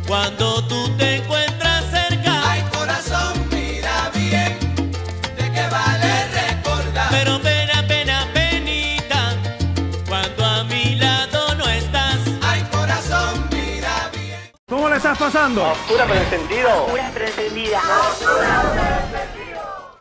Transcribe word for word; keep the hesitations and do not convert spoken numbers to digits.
Cuando tú te encuentras cerca. Ay, corazón, mira bien, de qué vale recordar. Pero pena, pena, penita, cuando a mi lado no estás. Ay, corazón, mira bien. ¿Cómo le estás pasando? Oscura pero encendido. Oscura pero encendida.